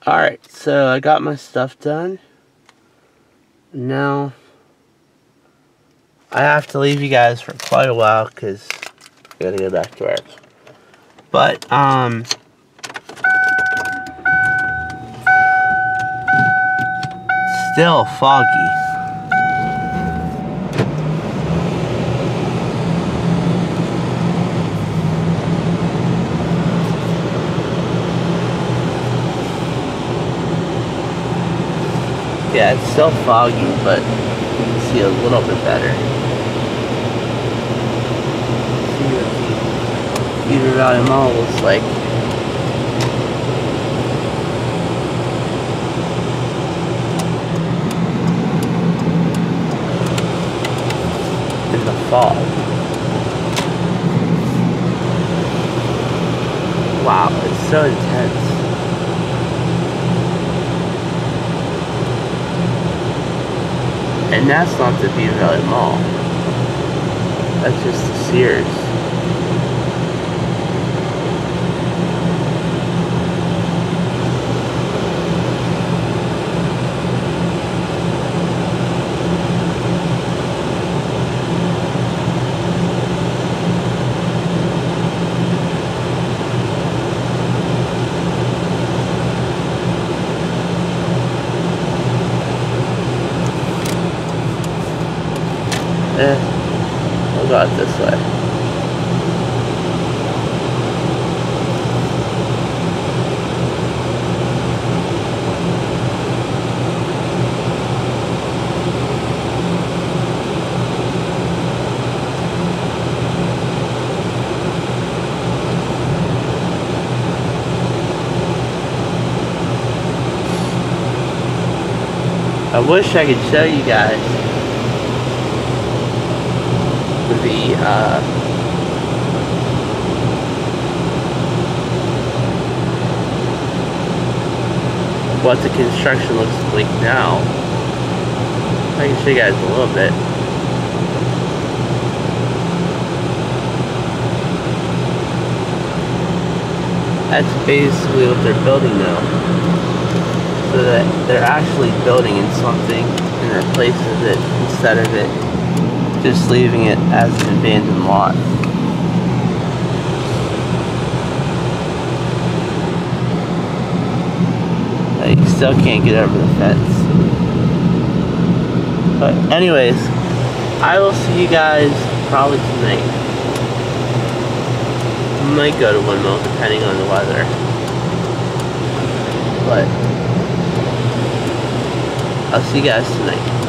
Alright, so I got my stuff done. Now, I have to leave you guys for quite a while because I gotta go back to work. But, still foggy. Yeah, it's still foggy, but you can see a little bit better. See what the Beaver Valley Mall looks like. In the fog. Wow, it's so intense. And that's not the Beaver Valley Mall. That's just the Sears. We'll go out this way. I wish I could show you guys what the construction looks like now. I can show you guys a little bit. That's basically what they're building now. So that they're actually building in something and replaces it instead of it just leaving it as an abandoned lot. You still can't get over the fence. But anyways, I will see you guys probably tonight. Might go to Windmill depending on the weather. But I'll see you guys tonight.